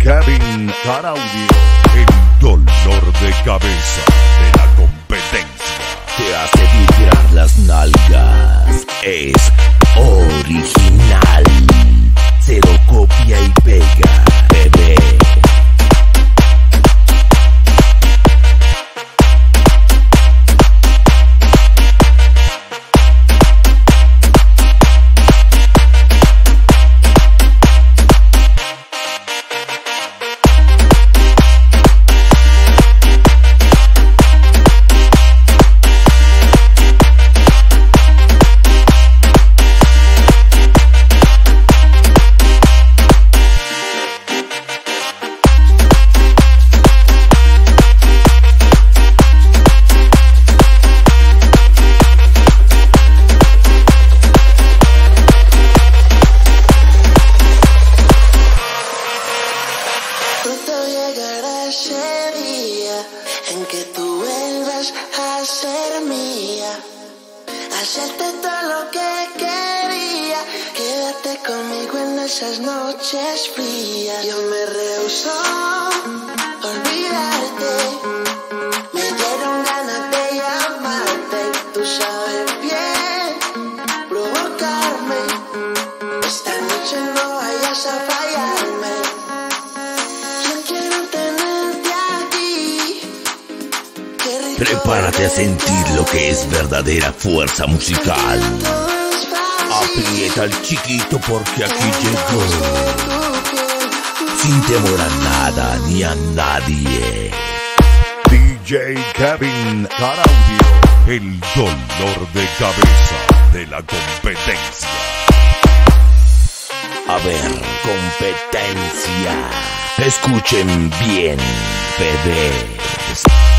Kevin Caraudio, el dolor de cabeza de la competencia. Te hace vibrar las nalgas, es original, cero copia y pega, bebé. Llegará ese día en que tú vuelvas a ser mía, hacerte todo lo que quería, quédate conmigo en esas noches frías. Yo me rehusó a olvidarte, me dieron ganas de llamarte y tú sabes bien provocarme. Esta noche no vayas a fallarme. Prepárate a sentir lo que es verdadera fuerza musical. Aprieta al chiquito porque aquí llegó, sin temor a nada ni a nadie. DJ Kevin Caraudio, el dolor de cabeza de la competencia. A ver, competencia, escuchen bien, bebés.